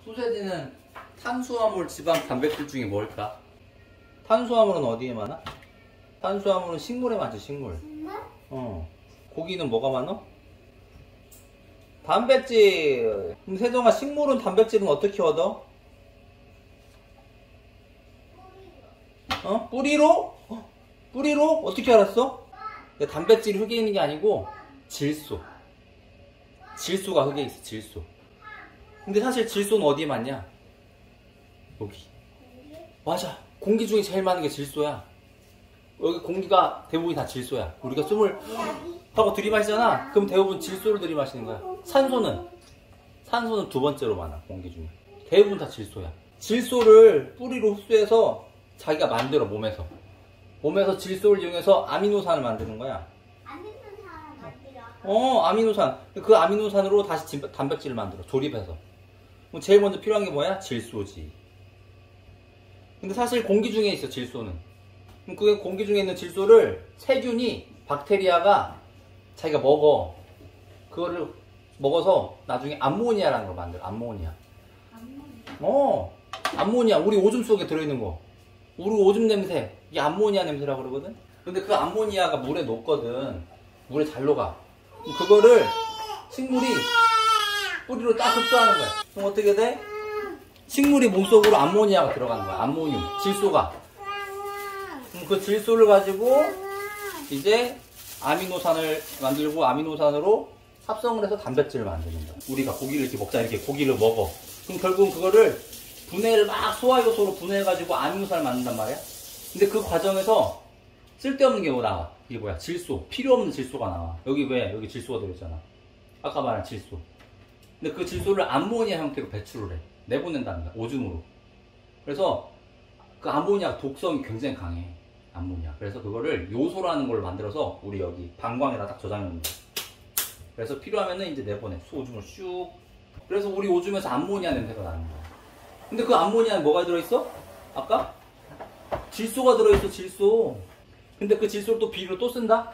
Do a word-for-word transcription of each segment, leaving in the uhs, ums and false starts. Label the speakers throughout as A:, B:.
A: 소세지는 탄수화물, 지방, 단백질 중에 뭘까? 탄수화물은 어디에 많아? 탄수화물은 식물에 많지, 식물.
B: 정말?
A: 어. 고기는 뭐가 많아? 단백질. 그럼 세정아, 식물은 단백질은 어떻게 얻어? 어? 뿌리로? 어? 뿌리로? 어떻게 알았어? 단백질이 흙에 있는 게 아니고 질소. 질소가 흙에 있어, 질소. 근데 사실 질소는 어디에 많냐? 여기. 맞아. 공기 중에 제일 많은 게 질소야. 여기 공기가 대부분이 다 질소야. 우리가 숨을 하고 들이마시잖아. 그럼 대부분 질소를 들이마시는 거야. 산소는? 산소는 두 번째로 많아, 공기 중에. 대부분 다 질소야. 질소를 뿌리로 흡수해서 자기가 만들어, 몸에서. 몸에서 질소를 이용해서 아미노산을 만드는 거야.
B: 아미노산 만들어.
A: 어, 아미노산. 그 아미노산으로 다시 진- 단백질을 만들어, 조립해서. 그럼 제일 먼저 필요한 게 뭐야? 질소지. 근데 사실 공기 중에 있어, 질소는. 그럼 그 공기 중에 있는 질소를 세균이, 박테리아가 자기가 먹어. 그거를 먹어서 나중에 암모니아라는 걸 만들어, 암모니아. 어, 암모니아. 우리 오줌 속에 들어있는 거. 우리 오줌 냄새. 이게 암모니아 냄새라고 그러거든? 근데 그 암모니아가 물에 녹거든. 물에 잘 녹아. 그럼 그거를 식물이 뿌리로 딱 흡수하는 거야. 그럼 어떻게 돼? 식물이 몸속으로 암모니아가 들어가는 거야. 암모늄. 질소가. 그럼 그 질소를 가지고 이제 아미노산을 만들고 아미노산으로 합성을 해서 단백질을 만드는 거야. 우리가 고기를 이렇게 먹자, 이렇게 고기를 먹어. 그럼 결국은 그거를 분해를 막 소화효소로 분해해가지고 아미노산을 만든단 말이야. 근데 그 과정에서 쓸데없는 게 뭐 나와? 이게 뭐야? 질소. 필요 없는 질소가 나와. 여기 왜? 여기 질소가 들어있잖아. 아까 말한 질소. 근데 그 질소를 암모니아 형태로 배출을 해. 내보낸다는 거야. 오줌으로. 그래서 그 암모니아 독성이 굉장히 강해. 암모니아. 그래서 그거를 요소라는 걸 만들어서 우리 여기 방광에다 딱 저장해 놓는 거야. 그래서 필요하면은 이제 내보내. 오줌을 슉. 그래서 우리 오줌에서 암모니아 냄새가 나는 거야. 근데 그 암모니아에 뭐가 들어있어? 아까? 질소가 들어있어, 질소. 근데 그 질소를 또 비료로 또 쓴다?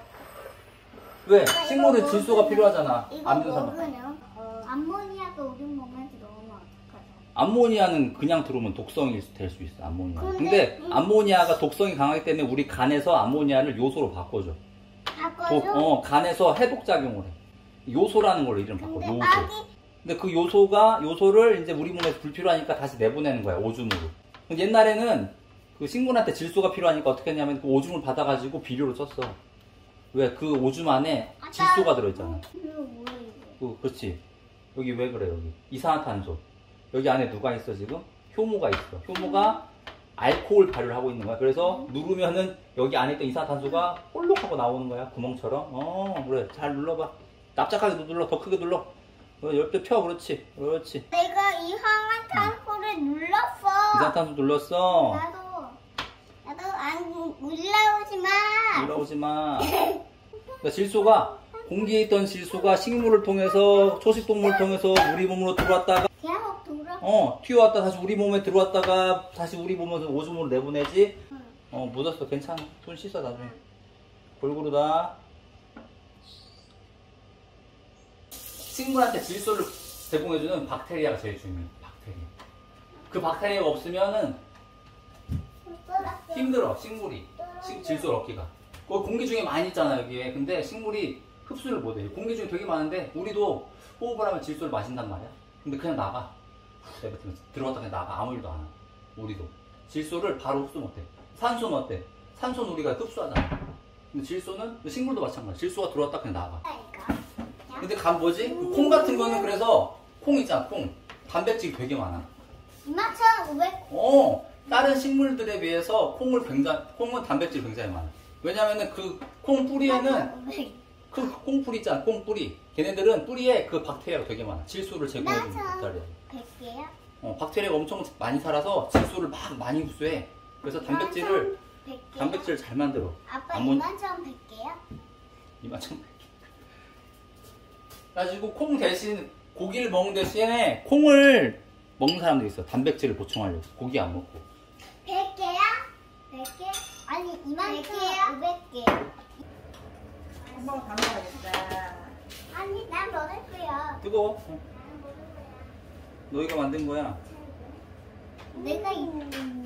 A: 왜? 식물은 질소가 필요하잖아.
B: 이거
A: 아미노산.
B: 먹으면 어, 암모니아가 우리 몸에 들어오면 어떡하죠?
A: 암모니아는 그냥 들어오면 독성이 될 수 있어, 암모니아.
B: 근데-
A: 근데
B: 음.
A: 암모니아가 독성이 강하기 때문에 우리 간에서 암모니아를 요소로 바꿔줘.
B: 바꿔줘?
A: 도- 어, 간에서 해독작용을 해. 요소라는 걸로 이름 바꿔,
B: 근데
A: 요소.
B: 아기
A: 근데 그 요소가, 요소를 이제 우리 몸에서 불필요하니까 다시 내보내는 거야, 오줌으로. 근데 옛날에는 그 식물한테 질소가 필요하니까 어떻게 했냐면 그 오줌을 받아가지고 비료로 썼어. 왜? 그 오줌 안에 질소가 들어있잖아.
B: 이거 뭐야 이거?
A: 그, 그렇지. 여기 왜 그래, 여기. 이산화탄소. 여기 안에 누가 있어, 지금? 효모가 있어. 효모가 알코올 발효를 하고 있는 거야. 그래서 누르면은 여기 안에 있던 이산화탄소가 볼록 하고 나오는 거야, 구멍처럼. 어, 그래. 잘 눌러봐. 납작하게 눌러. 더 크게 눌러. 어, 옆에 펴. 그렇지. 그렇지.
B: 내가 이산화탄소를 눌렀어.
A: 이산화탄소 눌렀어.
B: 나도 나도 안 올라오지 마.
A: 올라오지 마. 그러니까 질소가, 공기에 있던 질소가 식물을 통해서, 초식동물을 통해서 우리 몸으로 들어왔다가,
B: 계속 돌아.
A: 어, 튀어왔다 다시 우리 몸에 들어왔다가 다시 우리 몸에서 오줌으로 내보내지.
B: 응.
A: 어, 묻었어. 괜찮아. 손 씻어, 나중에. 골고루다. 식물한테 질소를 제공해주는 박테리아가 제일 중요해. 박테리아. 그 박테리아가 없으면은 힘들어, 식물이. 식- 질소를 얻기가. 그 공기 중에 많이 있잖아, 여기에. 근데 식물이 흡수를 못해. 공기 중에 되게 많은데, 우리도 호흡을 하면 질소를 마신단 말이야. 근데 그냥 나가. 후, 내뱉으면 들어갔다 그냥 나가. 아무 일도 안 해. 우리도. 질소를 바로 흡수 못해. 산소는 어때? 산소는 우리가 흡수하잖아. 근데 질소는, 식물도 마찬가지야. 질소가 들어왔다 그냥 나가. 근데 간 뭐지? 콩 같은 거는 그래서, 콩 있잖아, 콩. 단백질이 되게 많아.
B: 이만천오백.
A: 어, 다른 식물들에 비해서 콩을 굉장히, 콩은 단백질이 굉장히 많아. 왜냐면은 그 콩 뿌리에는, 그 콩뿌리 있잖아, 콩뿌리. 걔네들은 뿌리에 그 박테리아가 되게 많아. 질소를 제공해주는 박테리아.
B: 백 개야?
A: 어, 박테리아가 엄청 많이 살아서 질소를 막 많이 흡수해. 그래서 단백질을,
B: 백 개.
A: 단백질을 잘 만들어.
B: 아빠
A: 아몬-
B: 이만천 백 개야?
A: 이만큼. 그래가지고 콩 대신, 고기를 먹는 대신에 콩을 먹는 사람도 있어. 단백질을 보충하려고. 고기 안 먹고.
B: 백 개야? 백 개? 아니 이만천 오백 개.
C: 한번 담가야겠다.
B: 아니 난 먹을 거야.
A: 뜨거워. 어.
B: 난 먹을 거야.
A: 너희가 만든 거야.
B: 내가 이